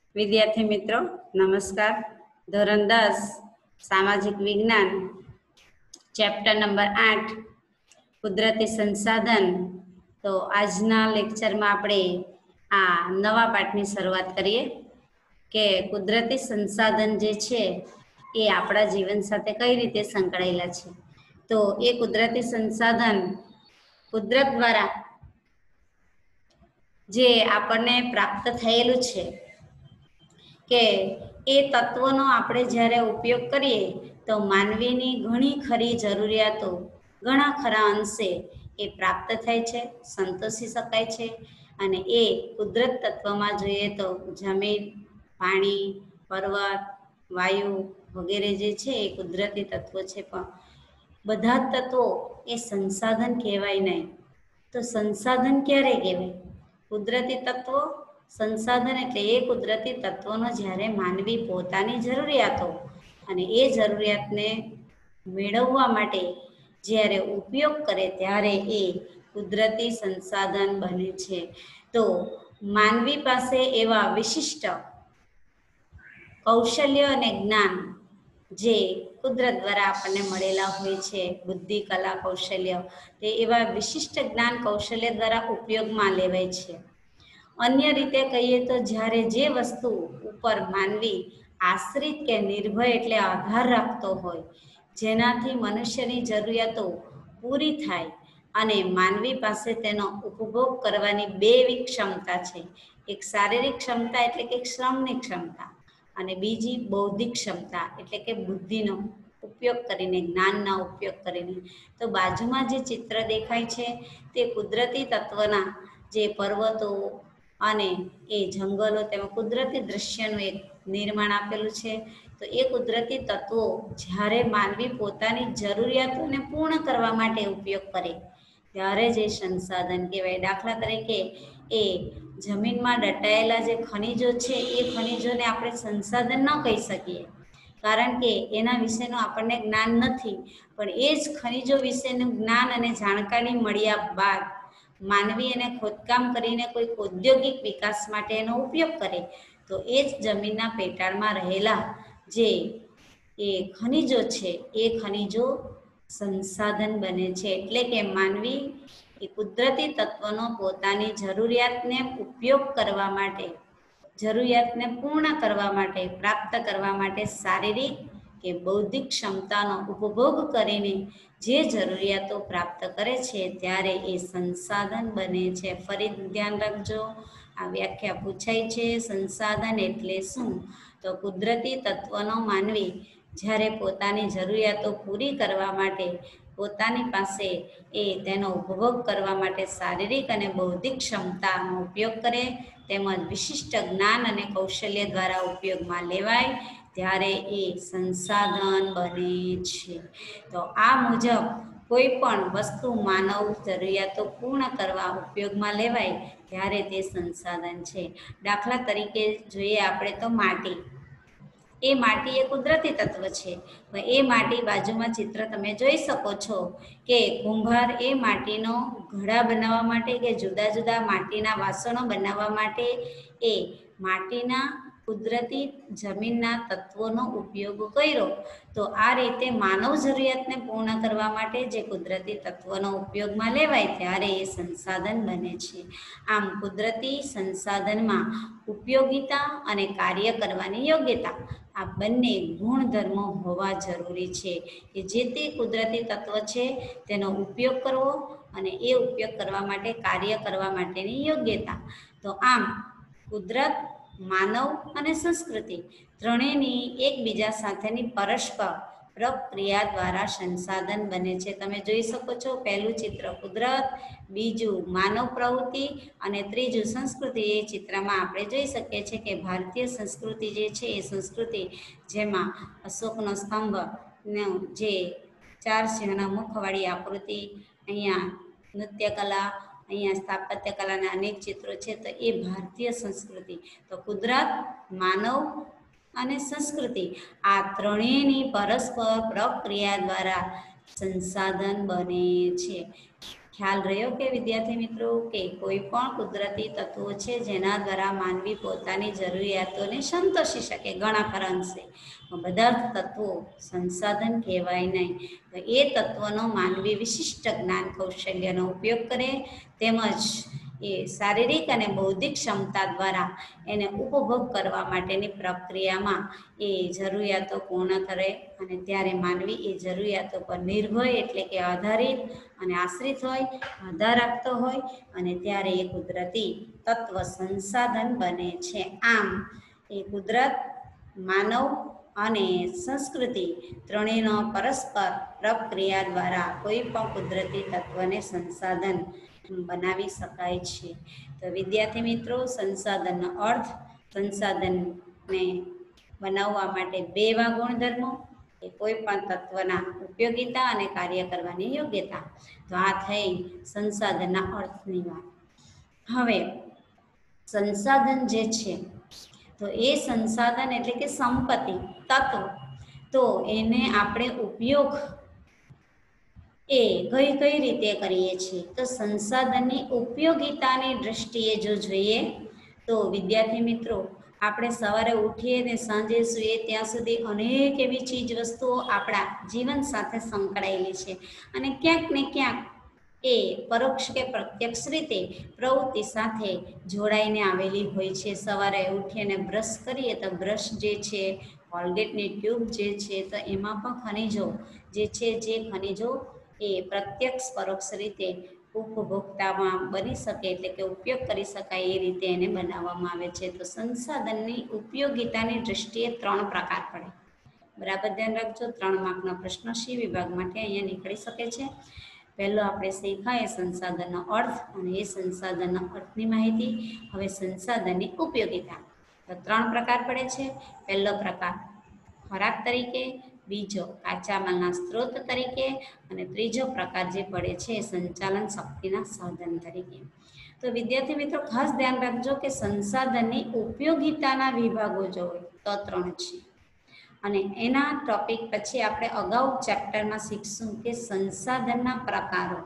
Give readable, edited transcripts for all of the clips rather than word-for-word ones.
વિદ્યાર્થી મિત્રો નમસ્કાર. ધોરણ 10 સામાજિક વિજ્ઞાન ચેપ્ટર નંબર 8 કુદરતી સંસાધન. તો આજના લેક્ચરમાં આપણે આ નવા પાઠની શરૂઆત કરીએ કે કુદરતી સંસાધન જે છે એ આપણા જીવન સાથે કઈ રીતે સંકળાયેલા છે. તો એ કુદરતી સંસાધન કુદરત દ્વારા જે આપણને પ્રાપ્ત થયેલું છે કે એ તત્વોનો આપણે જ્યારે ઉપયોગ કરીએ તો માનવીની ઘણી ખરી જરૂરિયાતો ઘણા ખરા અંશે એ પ્રાપ્ત થાય છે, સંતોષી શકાય છે. અને એ કુદરત તત્વમાં જોઈએ તો જમીન, પાણી, પર્વત, વાયુ વગેરે જે છે એ કુદરતી તત્વો છે. પણ બધા જ તત્વો એ સંસાધન કહેવાય નહીં. તો સંસાધન ક્યારે કહેવાય? કુદરતી તત્વો સંસાધન એટલે એ કુદરતી તત્વોનો જ્યારે માનવી પોતાની જરૂરિયાતો અને એ જરૂરિયાતને મેળવવા માટે જ્યારે ઉપયોગ કરે ત્યારે એ કુદરતી સંસાધન બને છે. તો માનવી પાસે એવા વિશિષ્ટ કૌશલ્ય અને જ્ઞાન જે કુદરત દ્વારા આપણને મળેલા હોય છે, બુદ્ધિ, કલા, કૌશલ્ય, તે એવા વિશિષ્ટ જ્ઞાન કૌશલ્ય દ્વારા ઉપયોગમાં લેવાય છે. અન્ય રીતે કહીએ તો જ્યારે જે વસ્તુ ઉપર માનવી આશ્રિત કે નિર્ભય એટલે આધાર રાખતો હોય, જેનાથી મનુષ્યની જરૂરિયાતો પૂરી થાય અને માનવી પાસે તેનો ઉપભોગ કરવાની બે એવી ક્ષમતા છે. એક શારીરિક ક્ષમતા એટલે કે શ્રમની ક્ષમતા, અને બીજી બૌદ્ધિક ક્ષમતા એટલે કે બુદ્ધિનો ઉપયોગ કરીને, જ્ઞાનના ઉપયોગ કરીને. તો બાજુમાં જે ચિત્ર દેખાય છે તે કુદરતી તત્વના જે પર્વતો અને એ જંગલો, તેમાં કુદરતી દ્રશ્યનું એક નિર્માણ આપેલું છે. તો એ કુદરતી તત્વો જ્યારે માનવી પોતાની જરૂરિયાતોને પૂર્ણ કરવા માટે ઉપયોગ કરે ત્યારે જે સંસાધન કહેવાય. દાખલા તરીકે એ જમીનમાં દટાયેલા જે ખનિજો છે એ ખનિજોને આપણે સંસાધન ન કહી શકીએ, કારણ કે એના વિશેનું આપણને જ્ઞાન નથી. પણ એ જ ખનિજો વિશેનું જ્ઞાન અને જાણકારી મળ્યા બાદ માનવી એને ખોદકામ કરીને કોઈ ઔદ્યોગિક વિકાસ માટે એનો ઉપયોગ કરે તો એ જ જમીનના પેટાળમાં રહેલા જે એ ખનિજો છે એ ખનિજો સંસાધન બને છે. એટલે કે માનવી એ કુદરતી તત્વનો પોતાની જરૂરિયાતને ઉપયોગ કરવા માટે, જરૂરિયાતને પૂર્ણ કરવા માટે, પ્રાપ્ત કરવા માટે શારીરિક કે બૌદ્ધિક ક્ષમતાનો ઉપભોગ કરીને જે જરૂરિયાતો પ્રાપ્ત કરે છે ત્યારે એ સંસાધન બને છે. ફરી ધ્યાન રાખજો, આ વ્યાખ્યા પૂછાય છે. સંસાધન એટલે શું? તો કુદરતી તત્વનો માનવી જ્યારે પોતાની જરૂરિયાતો પૂરી કરવા માટે પોતાની પાસે એ તેનો ઉપભોગ કરવા માટે શારીરિક અને બૌદ્ધિક ક્ષમતાનો ઉપયોગ કરે, તેમજ વિશિષ્ટ જ્ઞાન અને કૌશલ્ય દ્વારા ઉપયોગમાં લેવાય ત્યારે એ સંસાધન બને છે. તો આ મુજબ કોઈ પણ વસ્તુ માનવ જરૂરિયાતો પૂર્ણ કરવા ઉપયોગમાં લેવાય ત્યારે તે સંસાધન છે. દાખલા તરીકે જોઈએ આપણે તો માટી. એ માટી એ કુદરતી તત્વ છે. એ માટી, બાજુમાં ચિત્ર તમે જોઈ શકો છો કે કુંભાર એ માટીનો ઘડા બનાવવા માટે કે જુદા જુદા માટીના વાસણો બનાવવા માટે એ માટીના કુદરતી જમીનના તત્વોનો ઉપયોગ કર્યો. તો આ રીતે માનવ જરૂરિયાતને પૂર્ણ કરવા માટે જે કુદરતી તત્વોનો ઉપયોગમાં લેવાય ત્યારે એ સંસાધન બને છે. આમ કુદરતી સંસાધનમાં ઉપયોગિતા અને કાર્ય કરવાની યોગ્યતા, આ બંને ગુણધર્મો હોવા જરૂરી છે કે જે તે કુદરતી તત્વ છે તેનો ઉપયોગ કરવો અને એ ઉપયોગ કરવા માટે કાર્ય કરવા માટેની યોગ્યતા. તો આમ કુદરત, માનવ અને સંસ્કૃતિ ત્રણેયની એકબીજા સાથેની પરસ્પર પ્રક્રિયા દ્વારા સંસાધન બને છે. તમે જોઈ શકો છો, પહેલું ચિત્ર કુદરત, બીજું માનવ પ્રવૃત્તિ અને ત્રીજું સંસ્કૃતિ. એ ચિત્રમાં આપણે જોઈ શકીએ છીએ કે ભારતીય સંસ્કૃતિ જે છે એ સંસ્કૃતિ જેમાં અશોકનો સ્તંભનો જે 4 સિંહના મુખવાળી આકૃતિ, અહીંયા નૃત્યકલા, અહીંયા સ્થાપત્ય કલાના અનેક ચિત્રો છે. તો એ ભારતીય સંસ્કૃતિ. તો કુદરત, માનવ અને સંસ્કૃતિ આ ત્રણેયની પરસ્પર પ્રક્રિયા દ્વારા સંસાધન બને છે. ખ્યાલ રહ્યો કે વિદ્યાર્થી મિત્રો કે કોઈ પણ કુદરતી તત્વો છે જેના દ્વારા માનવી પોતાની જરૂરિયાતોને સંતોષી શકે ઘણા ખરા અંશે. બધા તત્વો સંસાધન કહેવાય નહીં. તો એ તત્વનો માનવી વિશિષ્ટ જ્ઞાન કૌશલ્યનો ઉપયોગ કરે તેમજ એ શારીરિક અને બૌદ્ધિક ક્ષમતા દ્વારા એને ઉપભોગ કરવા માટેની પ્રક્રિયામાં એ જરૂરિયાતો પૂર્ણ કરે અને ત્યારે માનવી એ જરૂરિયાતો પર નિર્ભય એટલે કે આધારિત અને આશ્રિત હોય, આધાર રાખતો હોય અને ત્યારે એ કુદરતી તત્વ સંસાધન બને છે. આમ એ કુદરત, માનવ અને સંસ્કૃતિ ત્રણેયનો પરસ્પર પ્રક્રિયા દ્વારા કોઈ પણ કુદરતી તત્વને સંસાધન બનાવી શકાય છે. તો વિદ્યાર્થી મિત્રો, સંસાધનનો અર્થ, સંસાધનને બનાવવા માટે બે એવા ગુણધર્મો કે કોઈ પણ તત્વના ઉપયોગિતા અને કાર્ય કરવાની યોગ્યતા. તો આ થઈ સંસાધનના અર્થની વાત. હવે સંસાધન જે છે તો એ સંસાધન એટલે કે સંપત્તિ, તત્વ, તો એને આપણે ઉપયોગ એ કઈ કઈ રીતે કરીએ છીએ? તો સંસાધનની ઉપયોગિતાની દ્રષ્ટિએ જો જોઈએ તો વિદ્યાર્થી મિત્રો, આપણે સવારે ઉઠીએ ને સાંજે સૂઈએ ત્યાં સુધી અનેક એવી ચીજ વસ્તુઓ આપણા જીવન સાથે સંકળાયેલી છે અને ક્યાંક ને ક્યાંક એ પરોક્ષ કે પ્રત્યક્ષ રીતે પ્રવૃત્તિ સાથે જોડાઈને આવેલી હોય છે. સવારે ઉઠીને બ્રશ કરીએ તો બ્રશ જે છે, કોલગેટની ટ્યુબ જે છે, તો એમાં પણ ખનિજો જે છે, જે ખનિજો એ પ્રત્યક્ષ પરોક્ષ રીતે ઉપભોક્તામાં બની શકે એટલે કે ઉપયોગ કરી શકાય એ રીતે એને બનાવવામાં આવે છે. તો સંસાધનની ઉપયોગિતાની દ્રષ્ટિએ ત્રણ પ્રકાર પડે. બરાબર ધ્યાન રાખજો. 3 માર્કનો પ્રશ્ન સી વિભાગ માટે અહીંયા નીકળી શકે છે. પહેલો આપણે શીખાય સંસાધનનો અર્થ અને એ સંસાધનના અર્થની માહિતી. હવે સંસાધનની ઉપયોગિતા. તો 3 પ્રકાર પડે છે. પહેલો પ્રકાર ખોરાક તરીકે, બીજો કાચા માલના સ્ત્રોત તરીકે અને ત્રીજો પ્રકાર જે પડે છે સંચાલન શક્તિના સાધન તરીકે. તો વિદ્યાર્થી મિત્રો, ખાસ ધ્યાન રાખજો કે સંસાધનની ઉપયોગિતાના વિભાગો જો હોય તો 3 છે અને એના ટોપિક પછી આપણે અગાઉ ચેપ્ટરમાં શીખશું કે સંસાધનના પ્રકારો.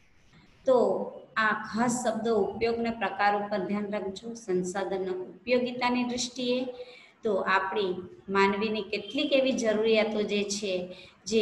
તો આ ખાસ શબ્દો ઉપયોગને પ્રકાર ઉપર ધ્યાન રાખજો. સંસાધનનો ઉપયોગિતાની દ્રષ્ટિએ તો આપણી માનવીની કેટલીક એવી જરૂરિયાતો જે છે જે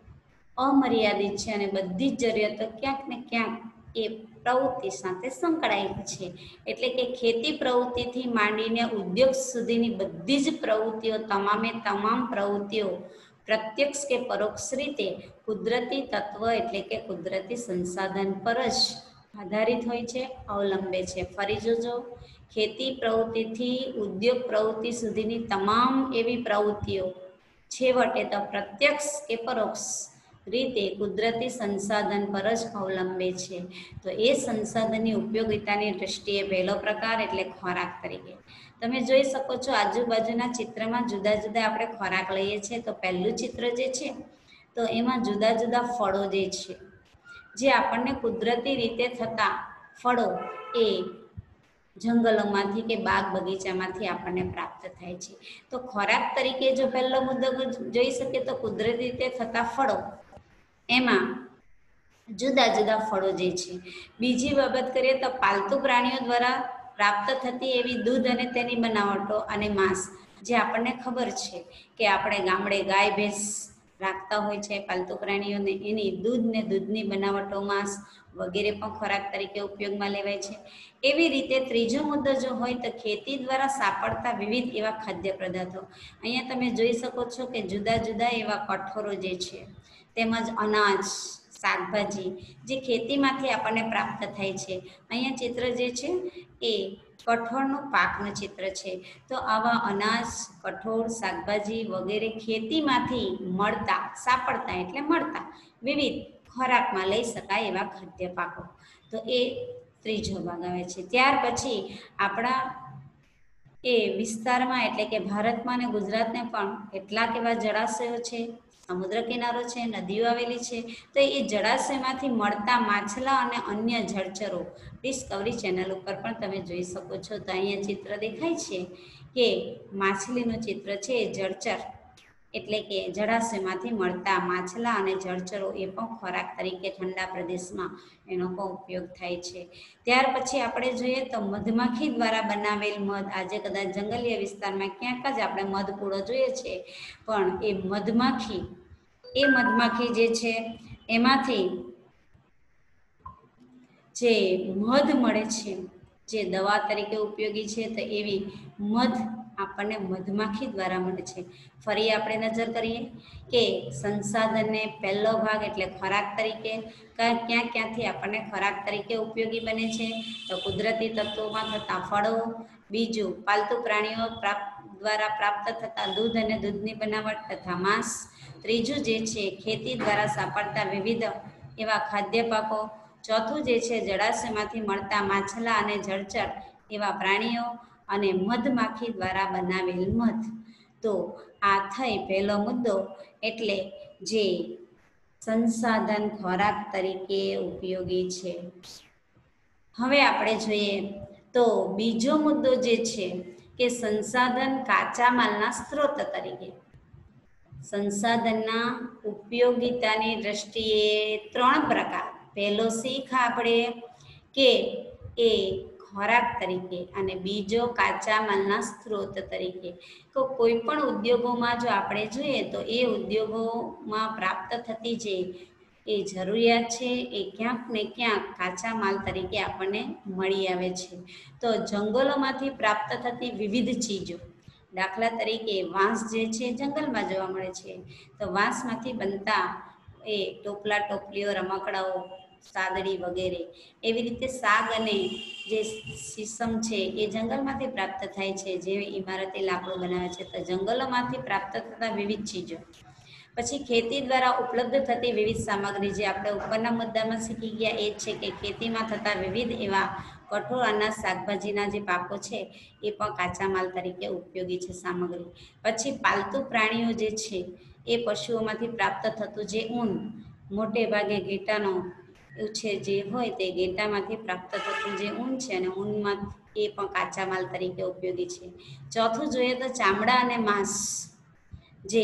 અમર્યાદિત છે અને બધી જ જરૂરિયાતો ક્યાંક ને ક્યાંક એ પ્રવૃત્તિ સાથે સંકળાયેલી છે. એટલે કે ખેતી પ્રવૃત્તિથી માંડીને ઉદ્યોગ સુધીની બધી જ પ્રવૃત્તિઓ, તમામે તમામ પ્રવૃત્તિઓ પ્રત્યક્ષ કે પરોક્ષ રીતે કુદરતી તત્વ એટલે કે કુદરતી સંસાધન પર જ આધારિત હોય છે, અવલંબે છે. ફરી જોજો, ખેતી પ્રવૃત્તિથી ઉદ્યોગ પ્રવૃત્તિ સુધીની તમામ એવી પ્રવૃત્તિઓ છેવટે તો પ્રત્યક્ષ કે પરોક્ષ રીતે કુદરતી સંસાધન પર જ અવલંબે છે. તો એ સંસાધનની ઉપયોગિતાની દ્રષ્ટિએ પહેલો પ્રકાર એટલે ખોરાક તરીકે. તમે જોઈ શકો છો આજુબાજુના ચિત્રમાં જુદા જુદા આપણે ખોરાક લઈએ છીએ. તો પહેલું ચિત્ર જે છે તો એમાં જુદા જુદા ફળો જે છે, જે આપણને કુદરતી રીતે થતા ફળો એ જંગલોમાંથી કે બાગ બગીચામાંથી આપણને પ્રાપ્ત થાય છે. તો ખોરાક તરીકે જો પહેલો મુદ્દો જોઈ શકીએ તો કુદરતી રીતે થતા ફળો, એમાં જુદા જુદા ફળો જે છે. બીજી બાબત કરીએ તો પાલતુ પ્રાણીઓ દ્વારા પ્રાપ્ત થતી એવી દૂધ અને તેની બનાવટો અને માંસ, જે આપણને ખબર છે કે આપણે ગામડે ગાય ભેંસ રાખતા હોય છે પાલતુ પ્રાણીઓને, એની દૂધ ને દૂધની બનાવટો, માંસ વગેરે પણ ખોરાક તરીકે ઉપયોગમાં લેવાય છે. એવી રીતે ત્રીજો મુદ્દો જો હોય તો ખેતી દ્વારા સાંપડતા વિવિધ એવા ખાદ્ય પદાર્થો. અહીંયા તમે જોઈ શકો છો કે જુદા જુદા એવા કઠોરો જે છે તેમજ અનાજ, શાકભાજી જે ખેતીમાંથી આપણને પ્રાપ્ત થાય છે. અહીંયા ચિત્ર જે છે એ કઠોળનું પાકનું ચિત્ર છે. તો આવા અનાજ, કઠોળ, શાકભાજી વગેરે ખેતીમાંથી મળતા, સાંપડતા એટલે મળતા વિવિધ ખોરાકમાં લઈ શકાય એવા ખાદ્ય પાકો. તો એ ત્રીજો ભાગ આવે છે. ત્યાર પછી આપણા એ વિસ્તારમાં એટલે કે ભારતમાં અને ગુજરાતને પણ કેટલાક એવા જળાશયો છે, સમુદ્ર કિનારો છે, નદીઓ આવેલી છે. તો એ જળાશયમાંથી મળતા માછલા અને અન્ય જળચરો ડિસ્કવરી ચેનલ ઉપર પણ તમે જોઈ શકો છો. તો અહીંયા ચિત્ર દેખાય છે કે માછલીનું ચિત્ર છે, એ જળચર એટલે કે જળાશયમાંથી મળતા માછલા અને જળચરો એ પણ ખોરાક તરીકે ઠંડા પ્રદેશમાં એનો પણ ઉપયોગ થાય છે. ત્યાર પછી આપણે જોઈએ તો મધમાખી દ્વારા બનાવેલ મધ, આજે કદાચ જંગલીય વિસ્તારમાં ક્યાંક જ આપણે મધ પૂળો જોઈએ છે, પણ એ મધમાખી જે છે એમાંથી જે મધ મળે છે, જે દવા તરીકે ઉપયોગી છે, તો એવી મધ આપણને મધમાખી દ્વારા મળે છે. ફરી આપણે નજર કરીએ કે સંસાધનને પહેલો ભાગ એટલે ખોરાક તરીકે ક્યાંથી આપણને ખોરાક તરીકે ઉપયોગી બને છે, તો કુદરતી તત્વોમાં થતા ફળો. બીજું, પાલતુ પ્રાણીઓ દ્વારા પ્રાપ્ત થતા દૂધ અને દૂધની બનાવટ તથા માંસ. ત્રીજું જે છે ખેતી દ્વારા સાંપડતા વિવિધ એવા ખાદ્ય પાકો. ચોથું જે છે જળાશયમાંથી મળતા માછલા અને જળચર એવા પ્રાણીઓ. અને મધમાખી દ્વારા બનાવેલ મધ. તો આ થઈ પહેલો મુદ્દો, એટલે જે સંસાધન ખોરાક તરીકે ઉપયોગી છે. હવે આપણે જોઈએ તો બીજો મુદ્દો જે છે કે સંસાધન કાચા માલના સ્ત્રોત તરીકે. સંસાધનના ઉપયોગિતાની દ્રષ્ટિએ 3 પ્રકાર. પહેલો શીખ આપણે કે એ ખોરાક તરીકે, અને બીજો કાચા માલના સ્ત્રોત તરીકે. તો કોઈ પણ ઉદ્યોગોમાં જો આપણે જોઈએ તો એ ઉદ્યોગોમાં પ્રાપ્ત થતી જે એ જરૂરિયાત છે એ ક્યાંક ને ક્યાંક કાચા માલ તરીકે આપણને મળી આવે છે. તો જંગલોમાંથી પ્રાપ્ત થતી વિવિધ ચીજો, દાખલા તરીકે વાંસ જે છે જંગલમાં જોવા મળે છે, તો વાંસમાંથી બનતા એ ટોપલા ટોપલીઓ, રમકડાઓ, સાદડી વગેરે. એવી રીતે સાગ અને જે શીશમ છે એ જંગલમાંથી પ્રાપ્ત થાય છે, જે ઇમારતી લાકડું બનાવે છે, તો જંગલોમાંથી પ્રાપ્ત થતા વિવિધ ચીજો. પછી ખેતી દ્વારા ઉપલબ્ધ થતી વિવિધ સામગ્રી, જે આપણે ઉપરના મુદ્દામાં શીખી ગયા એ જ છે કે ખેતીમાં થતા વિવિધ એવા કઠોળ, અનાજ, શાકભાજીના જે પાકો છે એ પણ કાચા માલ તરીકે ઉપયોગી છે સામગ્રી. પછી પાલતુ પ્રાણીઓ જે છે એ પશુઓમાંથી પ્રાપ્ત થતું જે ઊન, મોટે ભાગે ઘેટાનો છે જે હોય તે ઘેટામાંથી પ્રાપ્ત થતું જે ઊન છે, અને ઊનમાં એ પણ કાચા માલ તરીકે ઉપયોગી છે. ચોથું જોઈએ તો ચામડા અને માંસ, જે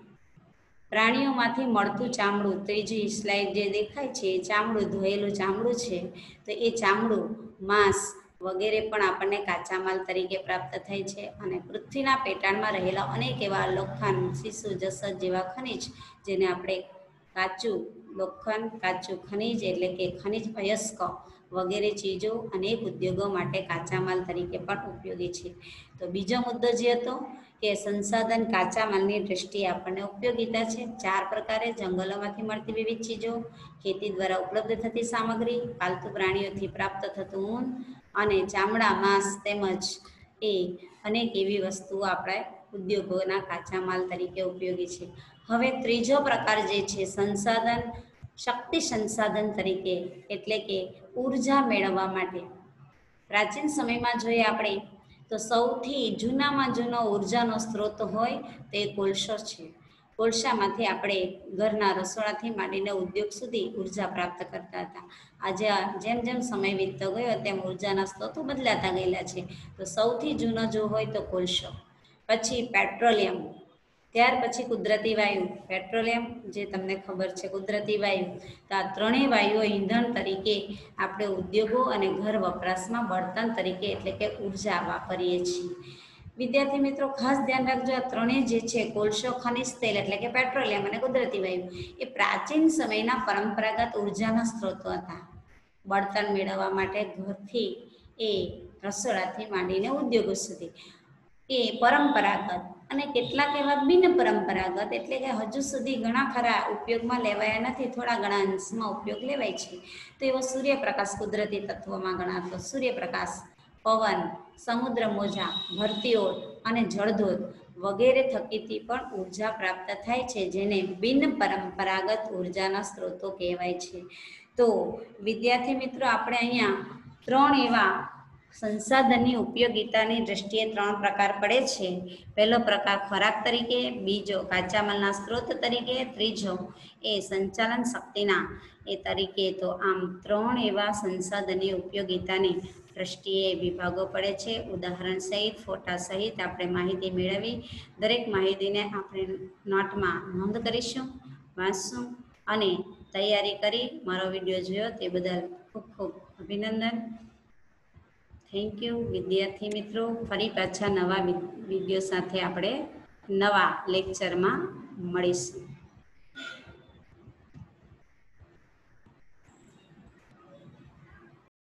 પ્રાણીઓમાંથી મળતું ચામડું. ત્રીજી સ્લાઇડ જે દેખાય છે એ ચામડું, ધોયેલું ચામડું છે, તો એ ચામડું, માંસ વગેરે પણ આપણને કાચા માલ તરીકે પ્રાપ્ત થાય છે. અને પૃથ્વીના પેટાળમાં રહેલા અનેક એવા લોખંડ, શીશુ, જસત જેવા ખનિજ, જેને આપણે કાચું લોખંડ, કાચું ખનિજ એટલે કે ખનિજ અયસ્ક વગેરે ચીજો અનેક ઉદ્યોગો માટે કાચા માલ તરીકે પણ ઉપયોગી છે. તો બીજો મુદ્દો જે હતો કે સંસાધન કાચા માલની દ્રષ્ટિએ આપણને ઉપયોગિતા છે 4 પ્રકારે. જંગલોમાંથી મળતી વિવિધ ચીજો, ખેતી દ્વારા ઉપલબ્ધ થતી સામગ્રી, પાલતુ પ્રાણીઓથી પ્રાપ્ત થતું ઊન, અને ચામડા, માંસ તેમજ એ અનેક એવી વસ્તુઓ આપણે ઉદ્યોગોના કાચા માલ તરીકે ઉપયોગી છે. હવે ત્રીજો પ્રકાર જે છે સંસાધન શક્તિ સંસાધન તરીકે, એટલે કે ઉર્જા મેળવવા માટે. પ્રાચીન સમયમાં જોઈએ આપણે તો સૌથી જૂનામાં જૂનો ઉર્જાનો સ્ત્રોત હોય તો એ કોલસો છે. કોલસામાંથી આપણે ઘરના રસોડાથી માંડીને ઉદ્યોગ સુધી ઉર્જા પ્રાપ્ત કરતા હતા. આજે જેમ જેમ સમય વીતતો ગયો તેમ ઉર્જાના સ્ત્રોતો બદલાતા ગયેલા છે. તો સૌથી જૂનો જો હોય તો કોલસો, પછી પેટ્રોલિયમ, ત્યાર પછી કુદરતી વાયુ. પેટ્રોલિયમ જે તમને ખબર છે, કુદરતી વાયુ, તો આ ત્રણેય વાયુઓ ઈંધણ તરીકે આપણે ઉદ્યોગો અને ઘર વપરાશમાં બળતણ તરીકે એટલે કે ઉર્જા વાપરીએ છીએ. વિદ્યાર્થી મિત્રો ખાસ ધ્યાન રાખજો, આ ત્રણેય જે છે કોલસો, ખનિજ તેલ એટલે કે પેટ્રોલિયમ અને કુદરતી વાયુ, એ પ્રાચીન સમયના પરંપરાગત ઉર્જાના સ્ત્રોતો હતા. બળતણ મેળવવા માટે ઘરથી એ રસોડાથી માંડીને ઉદ્યોગો સુધી એ પરંપરાગત, અને કેટલાક એવા બિન પરંપરાગત એટલે કે હજુ સુધી ઘણા ખરા ઉપયોગમાં લેવાયા નથી, થોડા ઘણા અંશમાં ઉપયોગ લેવાય છે. તો એવો સૂર્યપ્રકાશ કુદરતી તત્વોમાં ગણાતો સૂર્યપ્રકાશ, પવન, સમુદ્ર મોજા, ભરતીઓ અને જળધોધ વગેરે થકીથી પણ ઉર્જા પ્રાપ્ત થાય છે, જેને બિન પરંપરાગત ઉર્જાના સ્ત્રોતો કહેવાય છે. તો વિદ્યાર્થી મિત્રો આપણે અહીંયા 3 એવા સંસાધનની ઉપયોગિતાની દ્રષ્ટિએ 3 પ્રકાર પડે છે. પહેલો પ્રકાર ખોરાક તરીકે, બીજો કાચા માલના સ્ત્રોત તરીકે, ત્રીજો એ સંચાલન શક્તિના એ તરીકે. તો આમ 3 એવા સંસાધનની ઉપયોગિતાની દ્રષ્ટિએ વિભાગો પડે છે, ઉદાહરણ સહિત ફોટા સહિત આપણે માહિતી મેળવી દરેક માહિતીને આપણે નોટમાં નોંધ કરીશું, વાંચશું અને તૈયારી કરી મારો વિડીયો જોયો તે બદલ ખૂબ ખૂબ અભિનંદન. થેન્ક યુ વિદ્યાર્થી મિત્રો. ફરી પાછા નવા વિડીયો સાથે આપણે નવા લેક્ચરમાં મળીશું.